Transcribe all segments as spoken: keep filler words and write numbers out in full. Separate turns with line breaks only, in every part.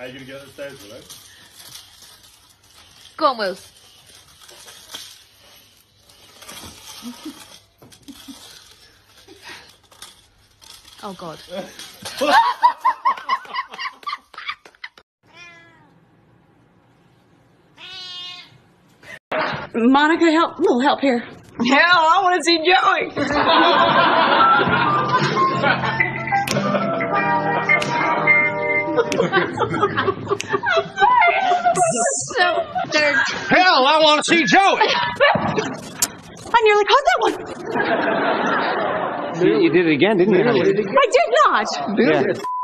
you gonna get upstairs with it?
Go on, Wills. Oh, God.
Monica, help. A little help here.
Hell, I want to see Joey.
So, they're...
Hell, I want to see Joey.
I nearly caught that one.
You, you did it again, didn't you?
I did not.
Yeah.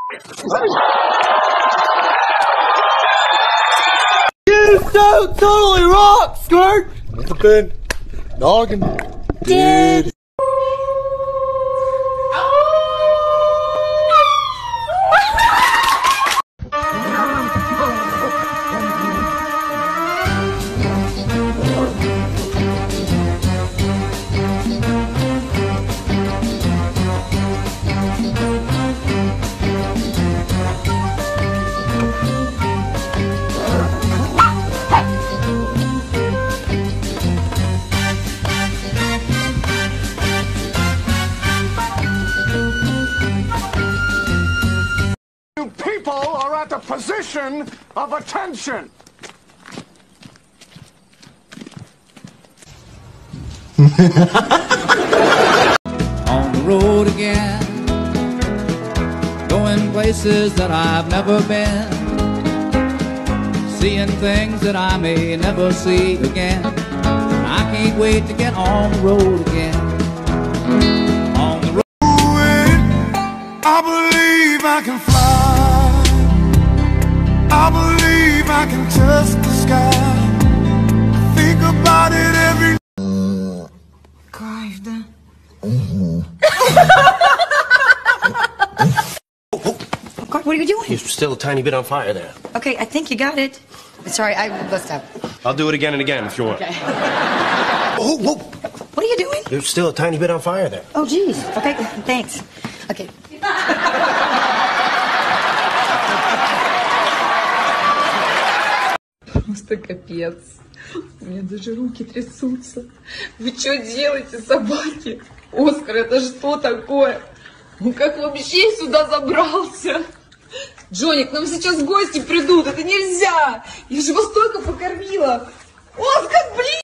You so totally rock, skirt. Nothing. Noggin. Dude.
People are at the position of attention.
On the road again, going places that I've never been, seeing things that I may never see again. I can't wait to get on the road again. On the road,
I believe I can fly. I believe I can touch the sky. I think about it every
Правда. God, what are you doing?
You're still a tiny bit on fire there.
Okay, I think you got it. Sorry, I let's stop.
I'll do it again and again if you want.
Okay.
Oh, whoa.
What are you doing?
You're still a tiny bit on fire there.
Oh, geez. Okay, thanks. Okay.
Просто капец. У меня даже руки трясутся. Вы что делаете, собаки? Оскар, это что такое? Он как вообще сюда забрался? Джонни, к нам сейчас гости придут, это нельзя! Я же вас только покормила! Оскар, блин!